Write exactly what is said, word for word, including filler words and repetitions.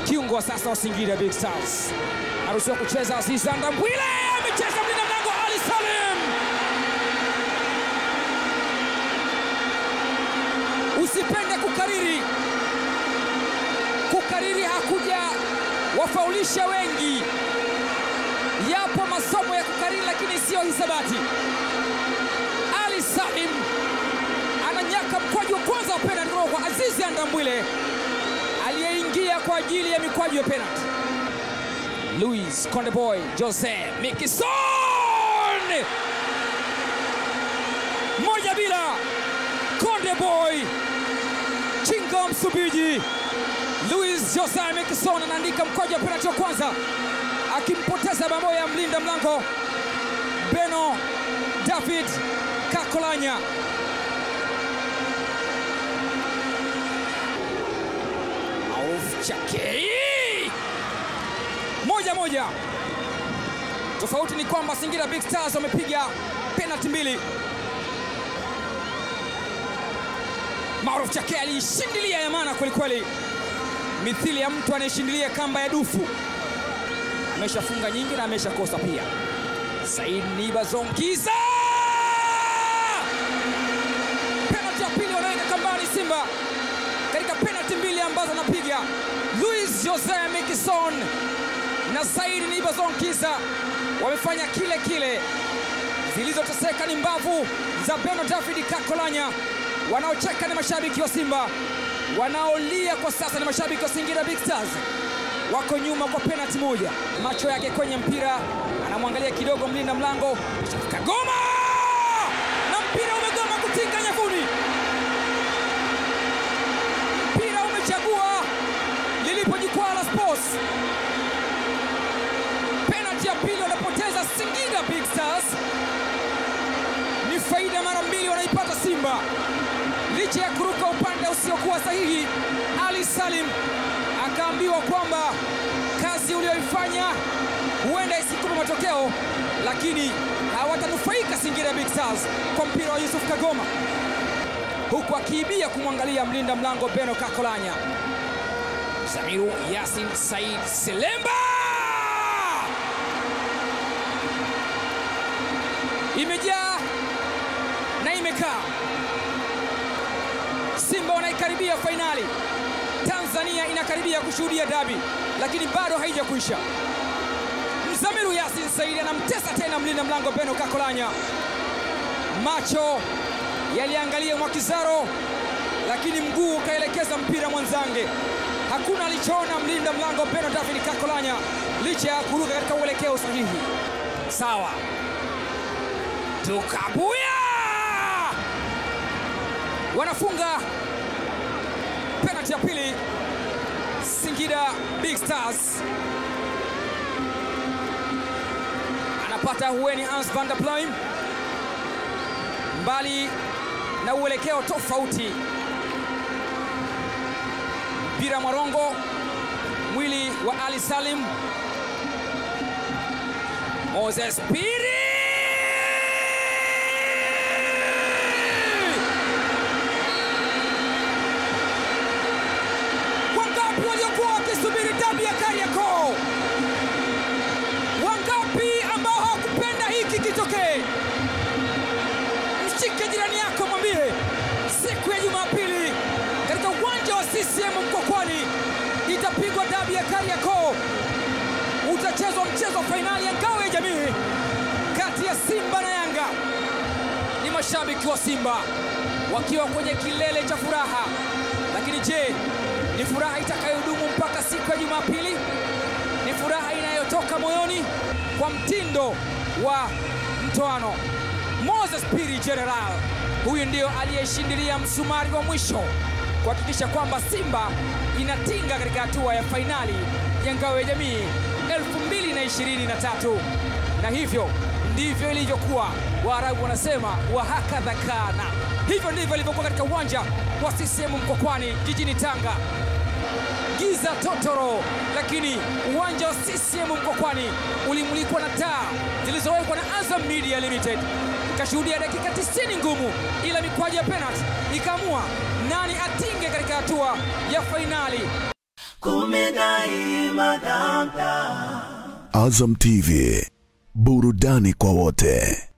kiungo wa sasa wa Singida Big Stars. Aruhusiwa kucheza Aziz Andambwile, amecheza mlinda mlango Ali Salim. Usipende kukariri. Kukariri hakuja wafaulisha wengi. Yapo masomo ya kukariri lakini sio hisabati. Ali Salim ananyaka mkwaju wa kwanza wa penalty kwa Aziz Andambwile aliyeingia kwa ajili ya mikwaju ya penalty. Luis Kondeboy, Jose Mikison, moja bila. Kondeboy Chinga Msumbiji. Luis Jose Mikison anaandika mkwaju wa penalty wa kwanza akimpoteza bao ya mlinda mlango Beno David Kakolanya. Auf chake moja moja. Tofauti ni kwamba Singida Big Stars wamepiga penalty mbili. Maruf Chake alishindilia ya maana kweli kweli, mithili ya mtu anayeshindilia kamba ya dufu. Ameshafunga nyingi na ameshakosa pia. Said Nibazongiza, penalty ya pili wanaweka kambani Simba katika penalty mbili ambazo anapiga. Luis Jose Mikison na Said Nibazongiza wamefanya kile kile. Zilizoteseka ni mbavu za Beno David Kakolanya. Wanaocheka ni mashabiki wa Simba, wanaolia kwa sasa ni mashabiki wa Singida Big Stars. Wako nyuma kwa penalty moja. Macho yake kwenye mpira, anamwangalia kidogo mlinda mlango. Kagoma! Na mpira umegoma kutinga nyavuni. Mpira umechagua lilipo jukwaa la sports. Penalty ya pili wanapoteza Singida Big Stars. Ni faida mara mbili wanaipata Simba. Licha ya kuruka upande usiokuwa sahihi, Ali Salim akaambiwa kwamba kazi uliyoifanya huenda isikupe matokeo, lakini hawatanufaika Singida Big Stars kwa mpira wa Yusuf Kagoma, huku akiibia kumwangalia mlinda mlango Beno Kakolanya. Samiru Yasin Said Selemba imejaa na imekaa. Simba wanaikaribia fainali. Tanzania inakaribia kushuhudia dabi, lakini bado haijakuisha. Samiru Yasin Said anamtesa tena mlinda mlango Beno Kakolanya. Macho yaliangalia Mwakizaro, lakini mguu kaelekeza mpira Mwanzange. Hakuna alichoona mlinda mlango Beno David Kakolanya licha ya kuruka katika uelekeo sahihi. Sawa. Tukabuya! Wanafunga penalty ya pili Singida Big Stars. Anapata hueni Hans van der Pluim, mbali na uelekeo tofauti. Mpira Mwarongo, mwili wa Ali Salim. Moses Piri! Wangapi waliokuwa wakisubiri dabi ya Kariakoo? Wangapi ambao hawakupenda hiki kitokee? Mshike jirani yako, mwambie siku ya Jumapili katika uwanja wa C C M Mkokwani itapigwa dabi ya Kariakoo. Utachezwa mchezo wa fainali ya Ngao ya Jamii kati ya Simba na Yanga. Ni mashabiki wa Simba wakiwa kwenye kilele cha furaha, lakini je, ni furaha itakayodumu mpaka siku ya Jumapili? Ni furaha inayotoka moyoni kwa mtindo wa mtoano. Moses Piri General, huyu ndio aliyeshindilia msumari wa mwisho kuhakikisha kwamba Simba inatinga katika hatua ya fainali ya Ngao ya Jamii elfu mbili na ishirini na tatu. Na hivyo ndivyo ilivyokuwa. Waarabu wanasema wa hakadha kana. Hivyo ndivyo ilivyokuwa katika uwanja wa C C M Mkokwani jijini Tanga. Giza totoro, lakini uwanja wa C C M Mkokwani ulimulikwa na taa zilizowekwa na Azam Media Limited. Ikashuhudia dakika tisini ngumu, ila mikwaju ya penalty ikaamua nani atinge katika hatua ya fainali. Azam T V, burudani kwa wote.